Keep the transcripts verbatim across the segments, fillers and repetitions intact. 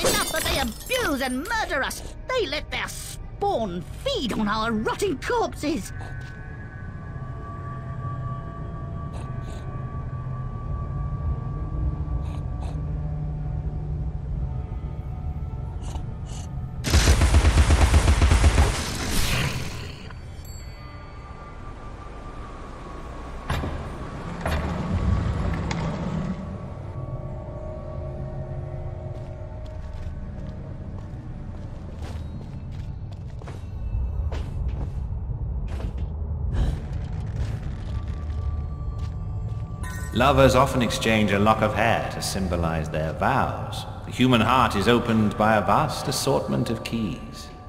enough that they abuse and murder us. They let their spawn feed on our rotting corpses. Lovers often exchange a lock of hair to symbolize their vows. The human heart is opened by a vast assortment of keys.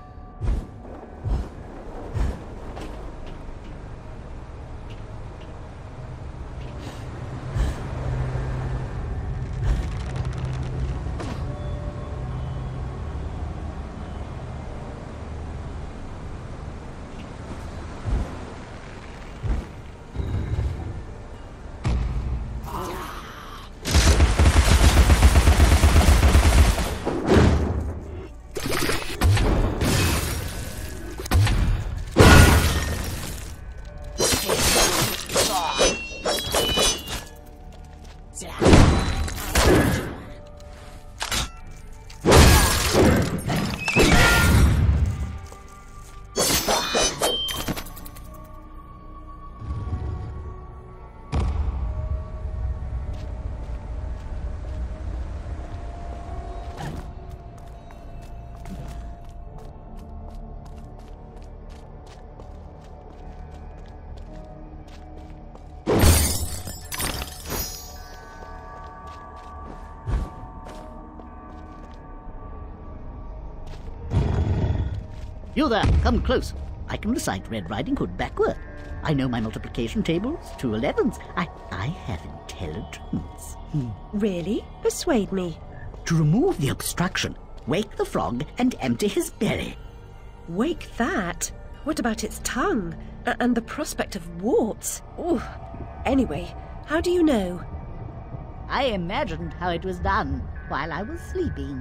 You there, come close. I can recite Red Riding Hood backward. I know my multiplication tables, two elevens. I, I have intelligence. Hmm. Really? Persuade me. To remove the obstruction, wake the frog and empty his belly. Wake that? What about its tongue? A- and the prospect of warts? Ooh. Anyway, how do you know? I imagined how it was done while I was sleeping.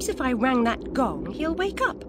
suppose if I rang that gong, he'll wake up.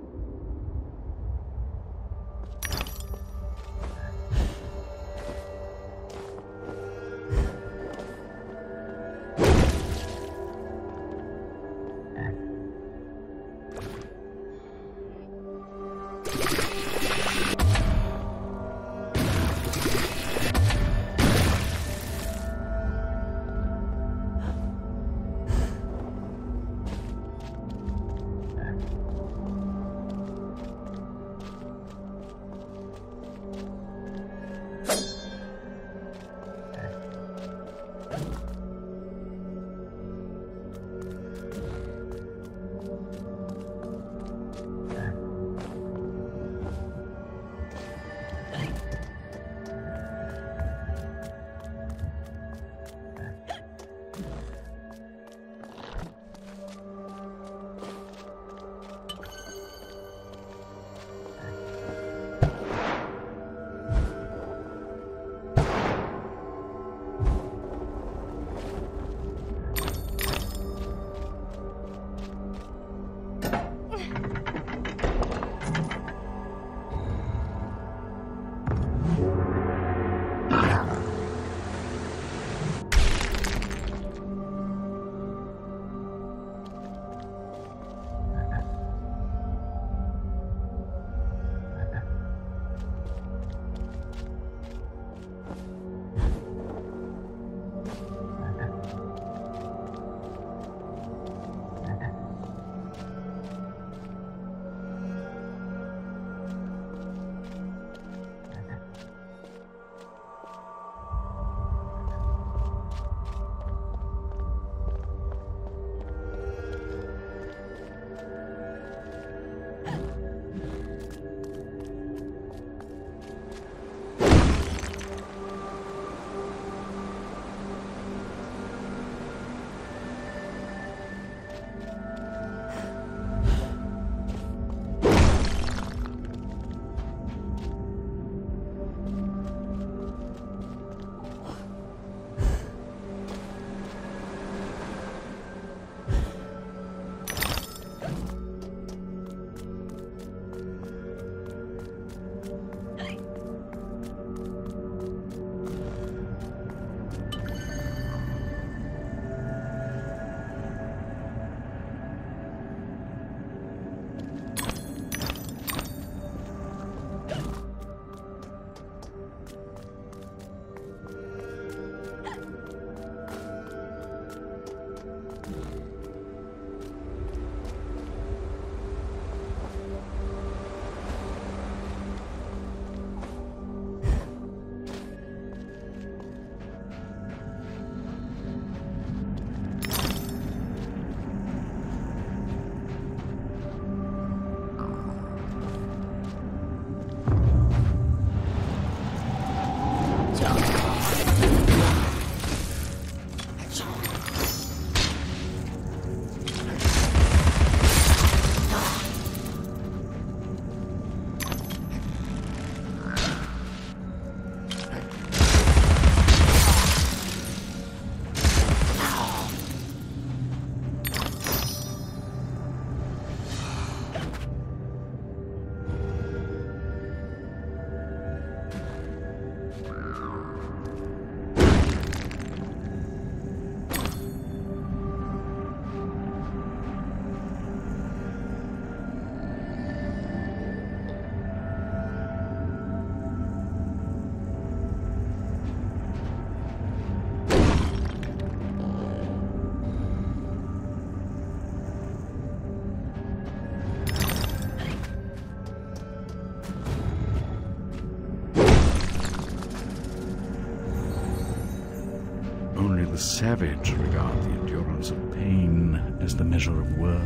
Only the savage regard the endurance of pain as the measure of worth.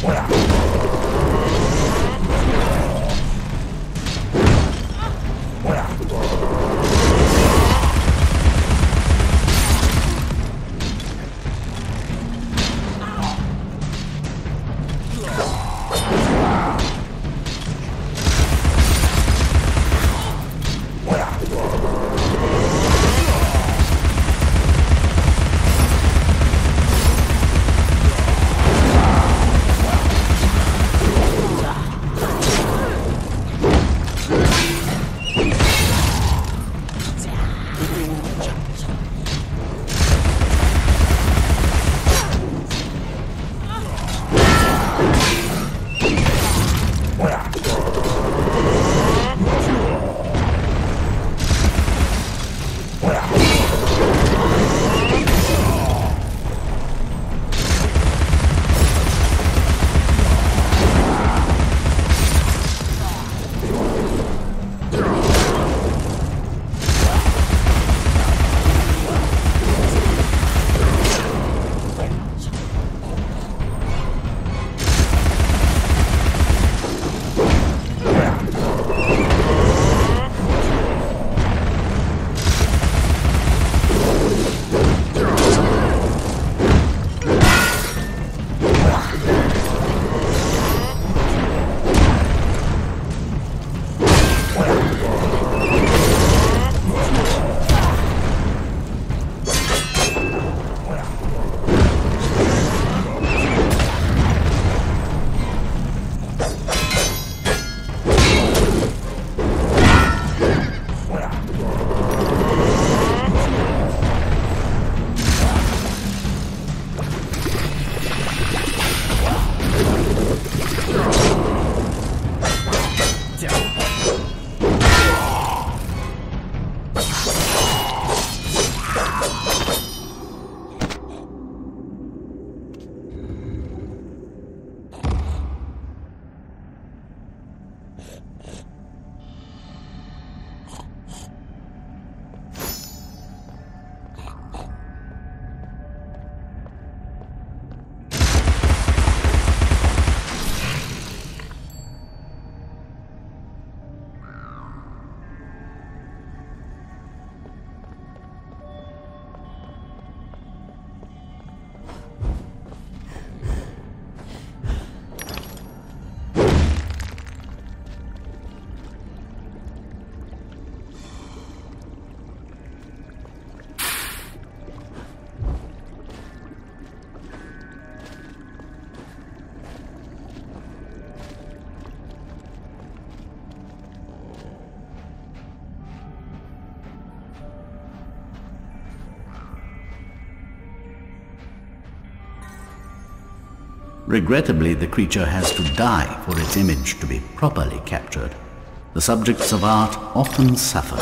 Regrettably, the creature has to die for its image to be properly captured. The subjects of art often suffer.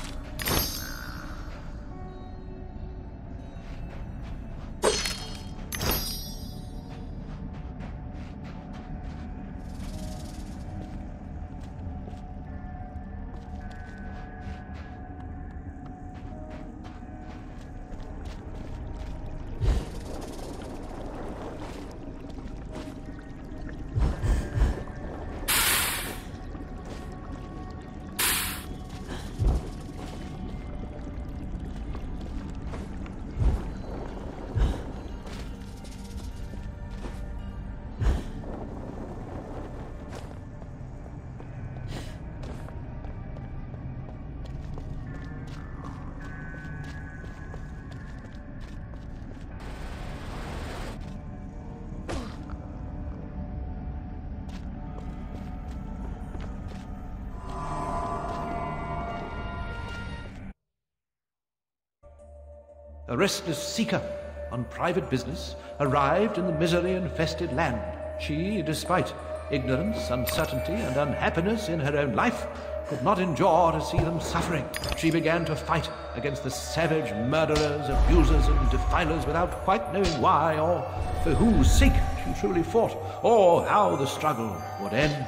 A restless seeker on private business arrived in the misery-infested land. She, despite ignorance, uncertainty, and unhappiness in her own life, could not endure to see them suffering. She began to fight against the savage murderers, abusers, and defilers without quite knowing why or for whose sake she truly fought, or how the struggle would end.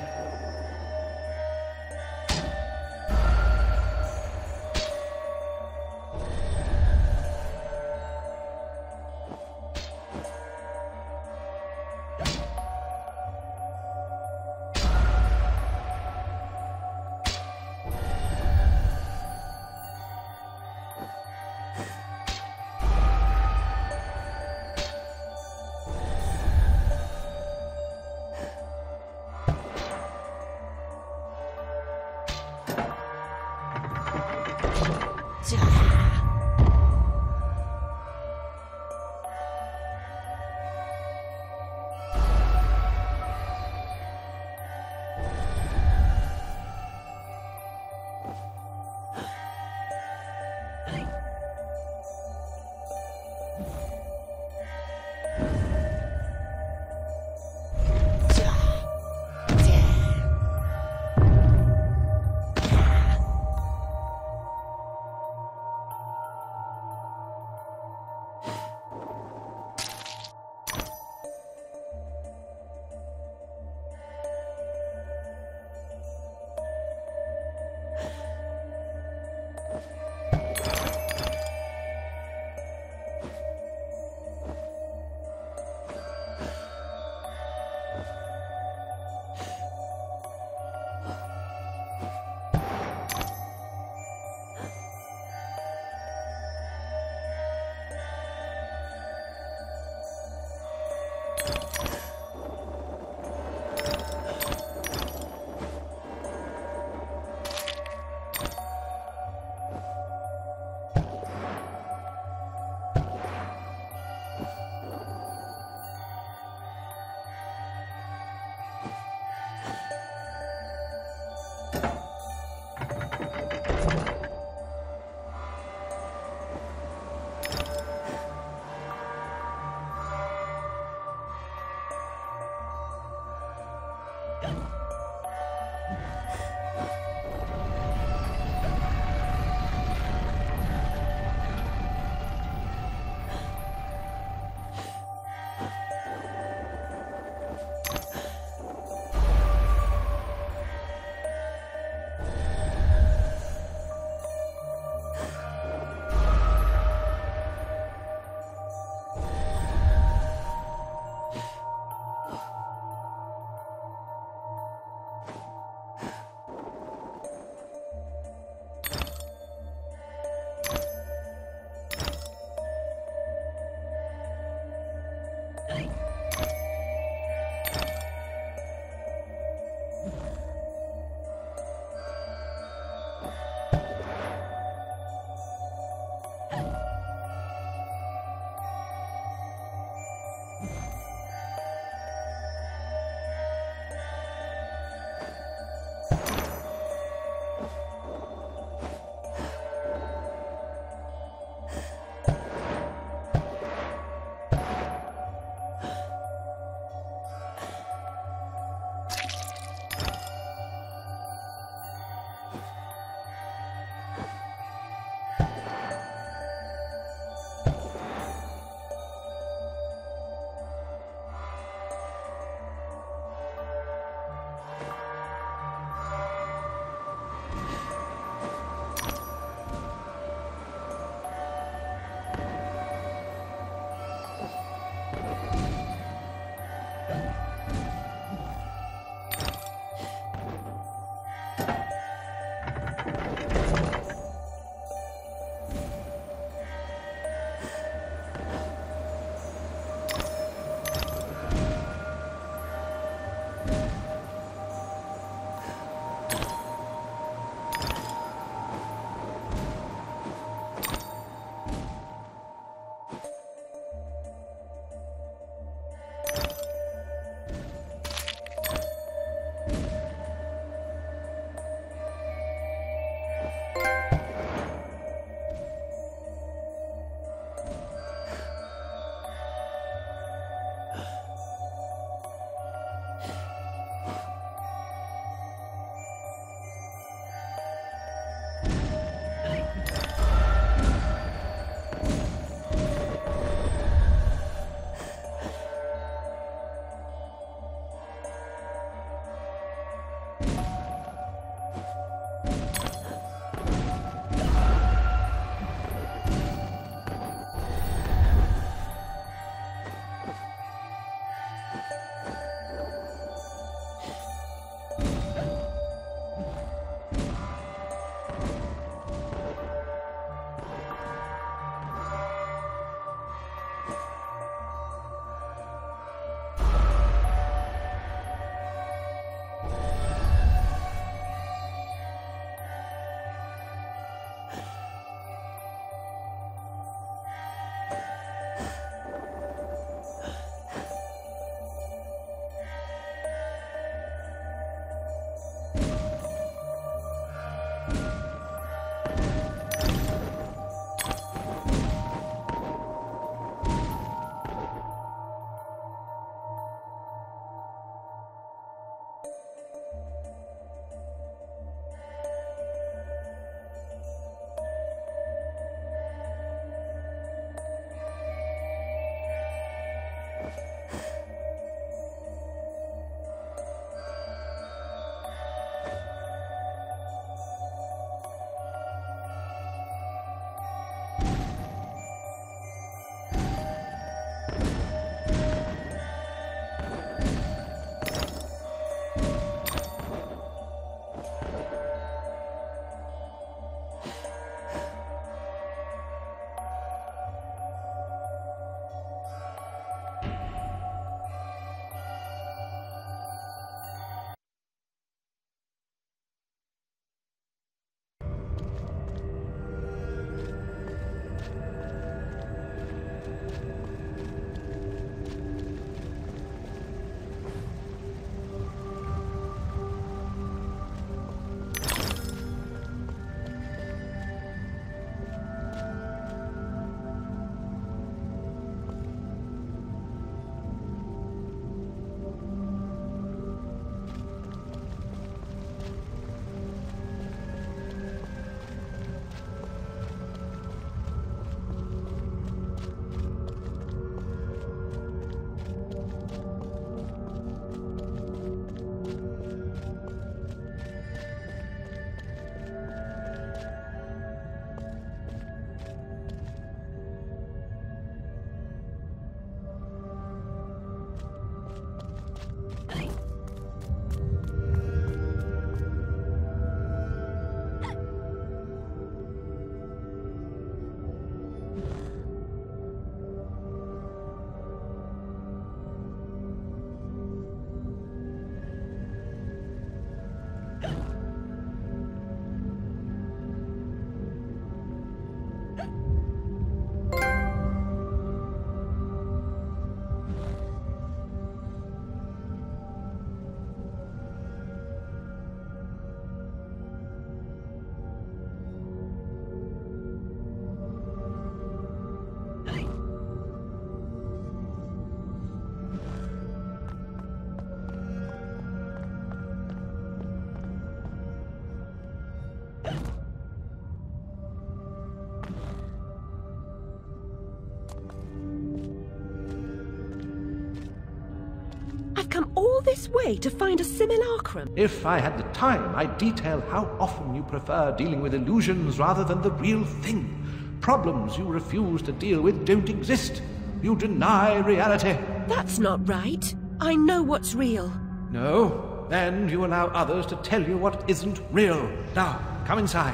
I've come all this way to find a simulacrum. If I had the time, I'd detail how often you prefer dealing with illusions rather than the real thing. Problems you refuse to deal with don't exist. You deny reality. That's not right. I know what's real. No, then you allow others to tell you what isn't real. Now, come inside.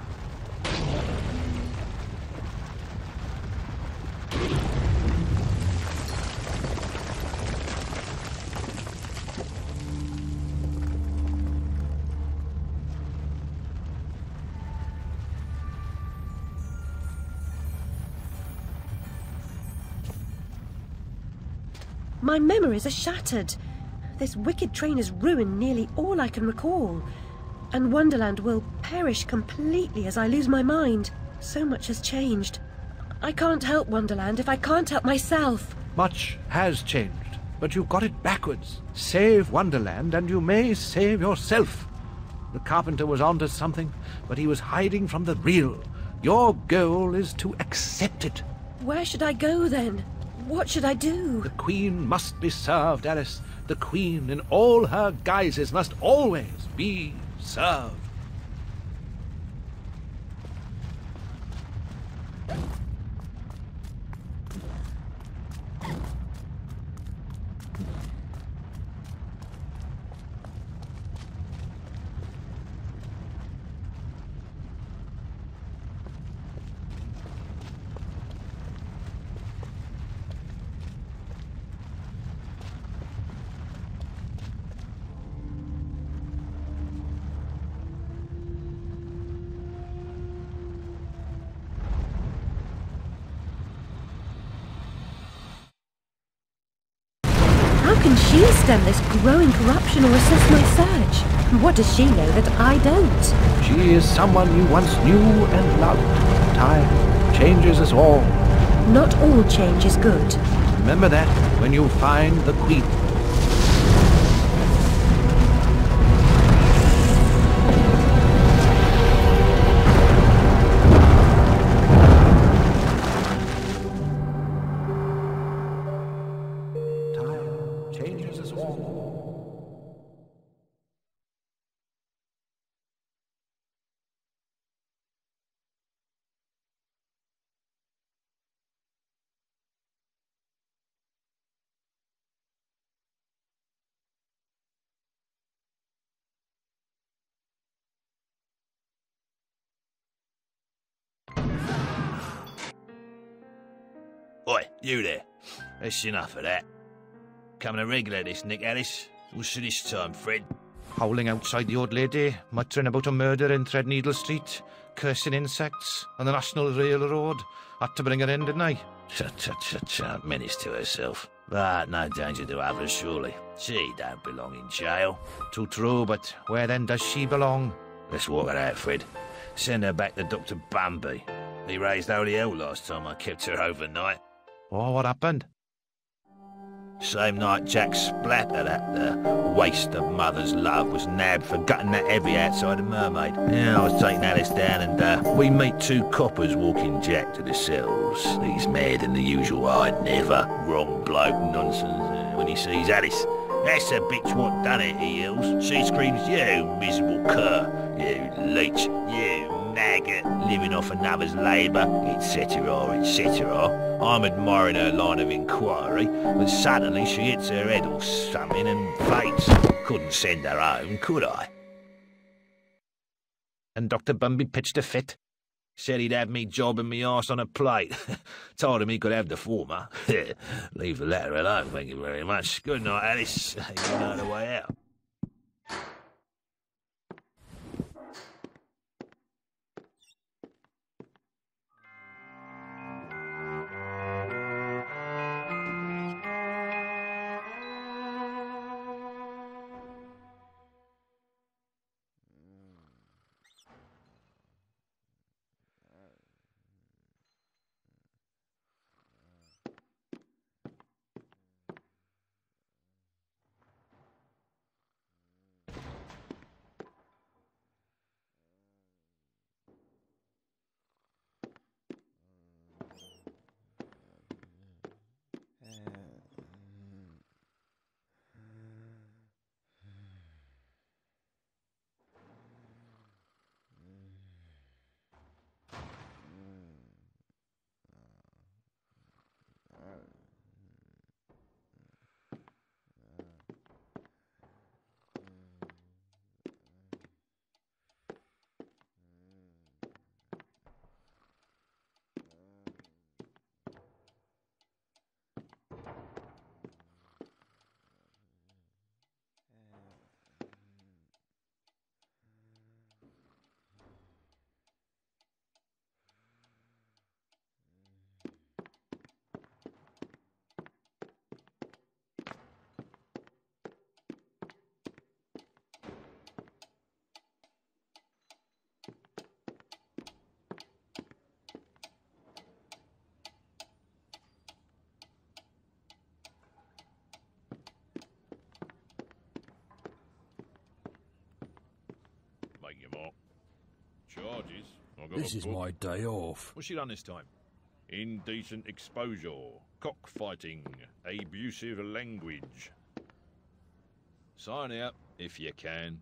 My memories are shattered. This wicked train has ruined nearly all I can recall. And Wonderland will perish completely as I lose my mind. So much has changed. I can't help Wonderland if I can't help myself. Much has changed, but you've got it backwards. Save Wonderland and you may save yourself. The carpenter was onto something, but he was hiding from the real. Your goal is to accept it. Where should I go then? What should I do? The Queen must be served, Alice. The Queen in all her guises must always be served. How can she stem this growing corruption or assess my search? What does she know that I don't? She is someone you once knew and loved. Time changes us all. Not all change is good. Remember that when you find the Queen. Changes us all. Oi, you there. That's enough of that. Coming a regular this, Nick Alice. What's this time, Fred? Howling outside the old lady, muttering about a murder in Threadneedle Street, cursing insects on the National Railroad. Had to bring her in, didn't I? Tut, tut, tut, tut. Menace to herself. But no danger to others, surely. She don't belong in jail. Too true, but where then does she belong? Let's walk her out, Fred. Send her back to Doctor Bumby. He raised holy hell last time I kept her overnight. Oh, what happened? Same night Jack Splatter, that uh, waste of mother's love, was nabbed for gutting that heavy outside the Mermaid. Yeah, I was taking Alice down and uh, we meet two coppers walking Jack to the cells. He's mad than the usual I never. Wrong bloke nonsense uh, when he sees Alice. That's the bitch what done it, he yells. She screams, you miserable cur, you leech, you maggot, living off another's labour, et cetera, et cetera. I'm admiring her line of inquiry, when suddenly she hits her head or something and faints. Couldn't send her home, could I? And Doctor Bumby pitched a fit. Said he'd have me jobbing me arse on a plate. Told him he could have the former. Leave the latter alone, thank you very much. Good night, Alice. You know the way out. charges. I've got This a is book. my day off. What's she done this time? Indecent exposure, cockfighting, abusive language. Sign it up, if you can.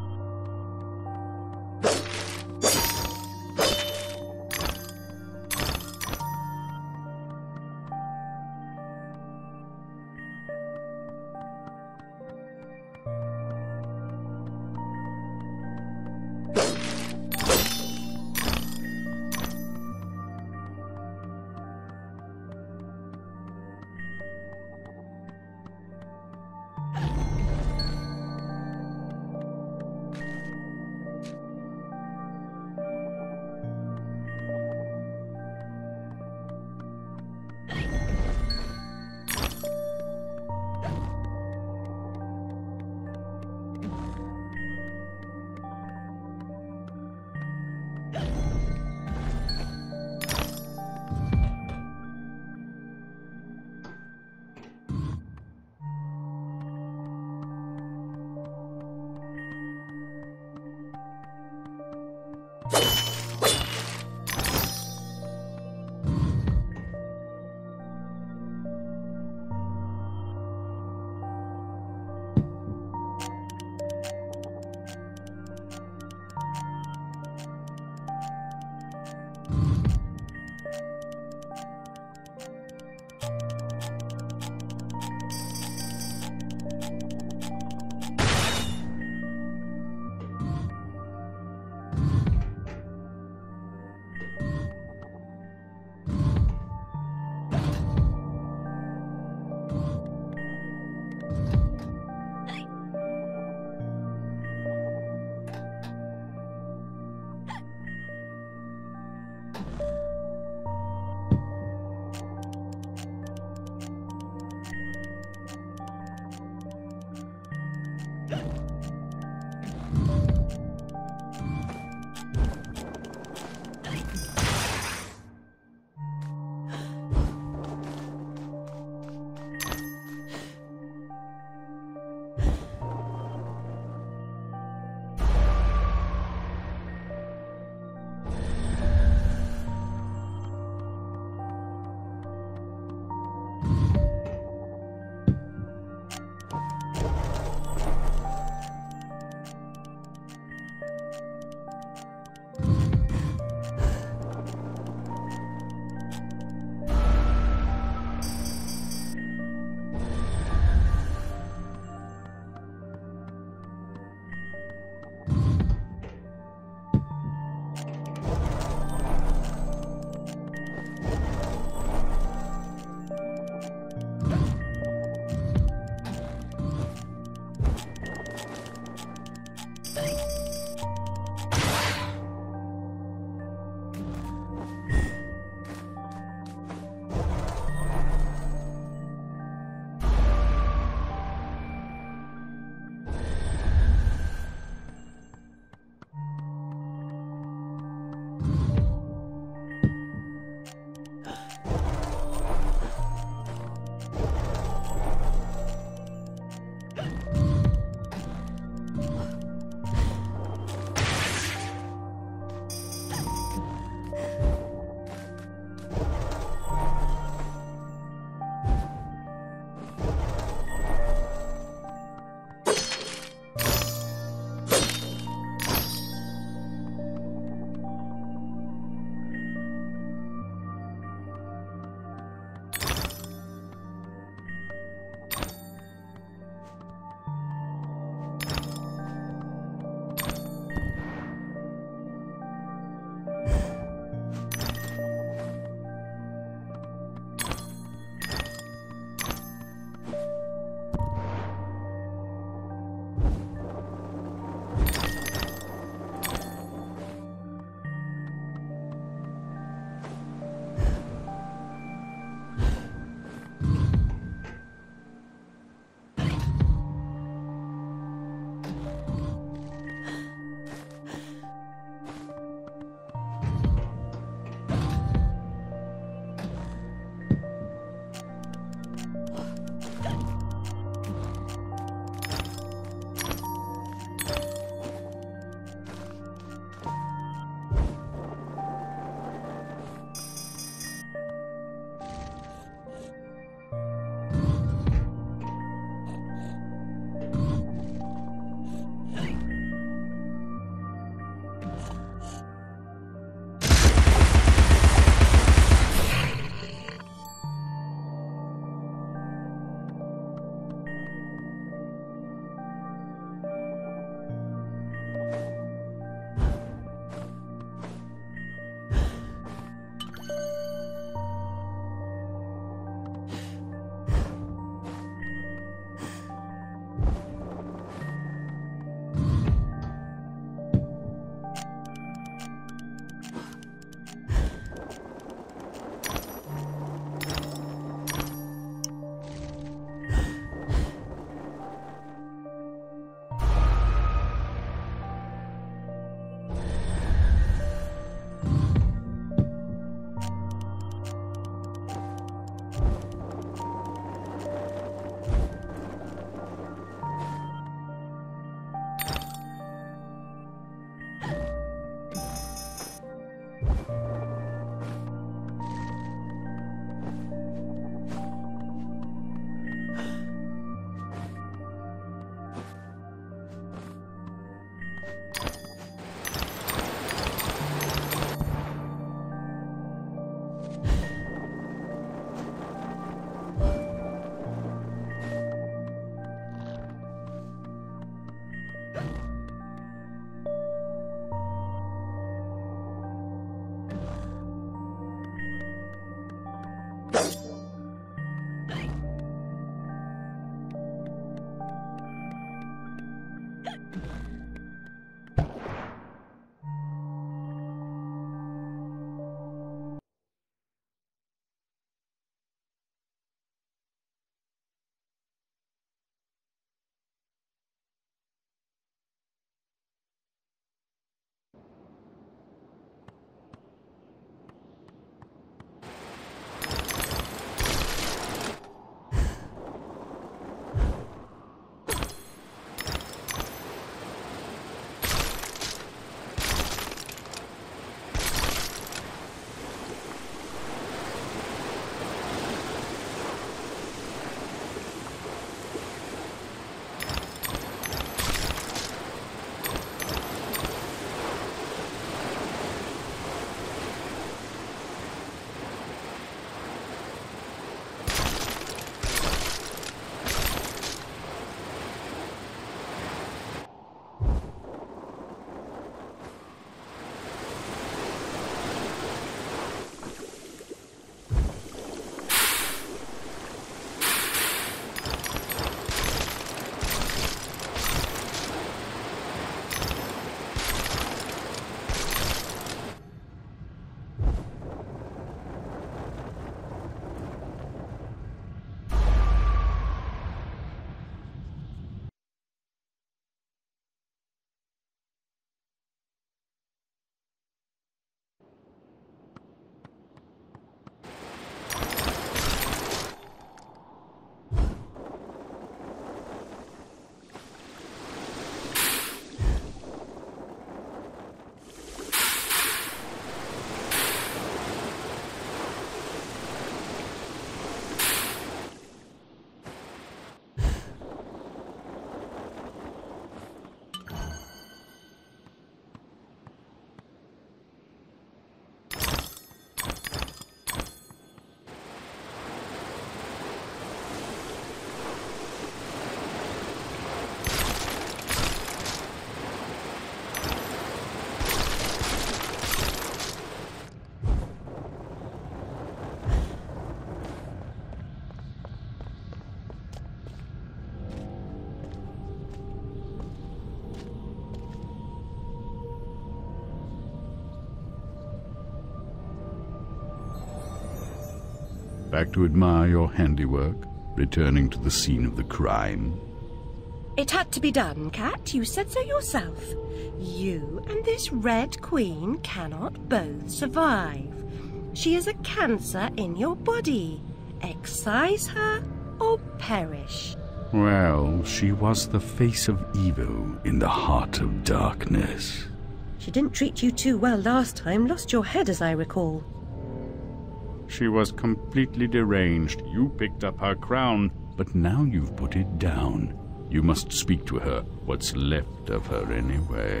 back to admire your handiwork, returning to the scene of the crime? It had to be done, Cat. You said so yourself. You and this Red Queen cannot both survive. She is a cancer in your body. Excise her or perish. Well, she was the face of evil in the heart of darkness. She didn't treat you too well last time. Lost your head, as I recall. She was completely deranged. You picked up her crown, but now you've put it down. You must speak to her. What's left of her, anyway?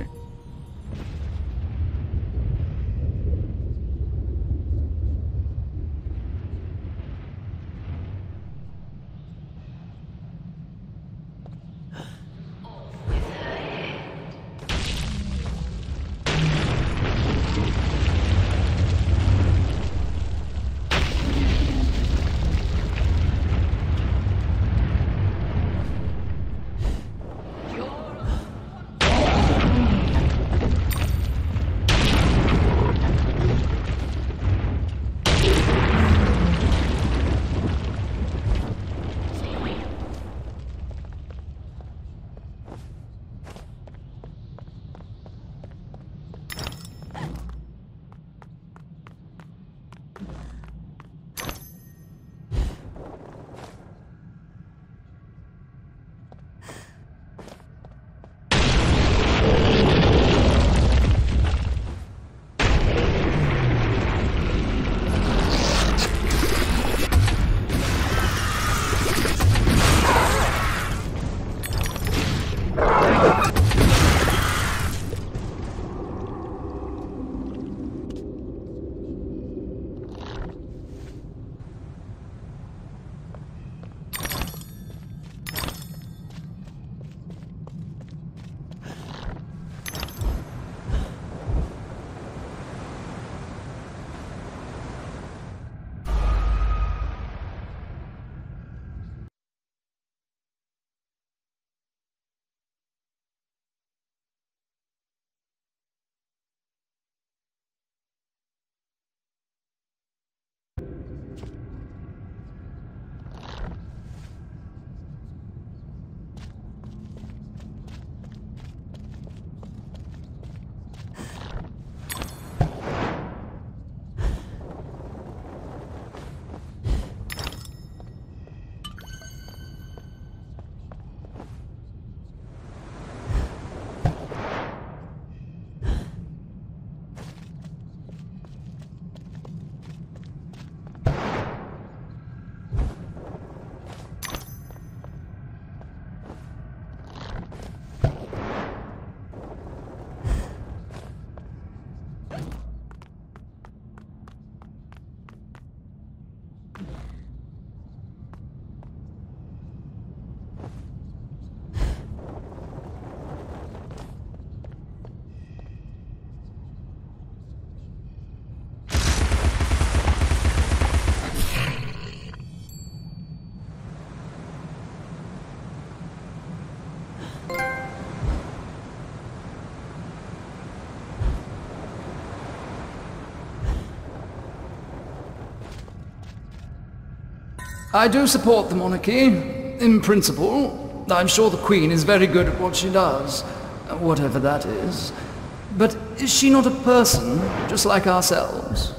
I do support the monarchy, in principle. I'm sure the Queen is very good at what she does, whatever that is. But is she not a person, just like ourselves?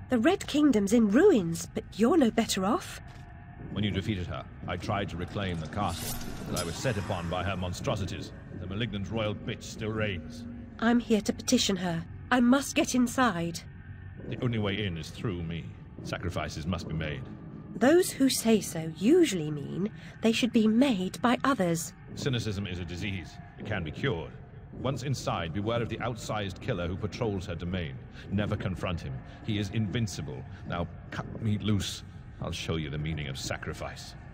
The Red Kingdom's in ruins, but you're no better off. When you defeated her, I tried to reclaim the castle, but I was set upon by her monstrosities. The malignant royal bitch still reigns. I'm here to petition her. I must get inside. The only way in is through me. Sacrifices must be made. Those who say so usually mean they should be made by others. Cynicism is a disease. It can be cured. Once inside, beware of the outsized killer who patrols her domain. Never confront him. He is invincible. Now cut me loose. I'll show you the meaning of sacrifice.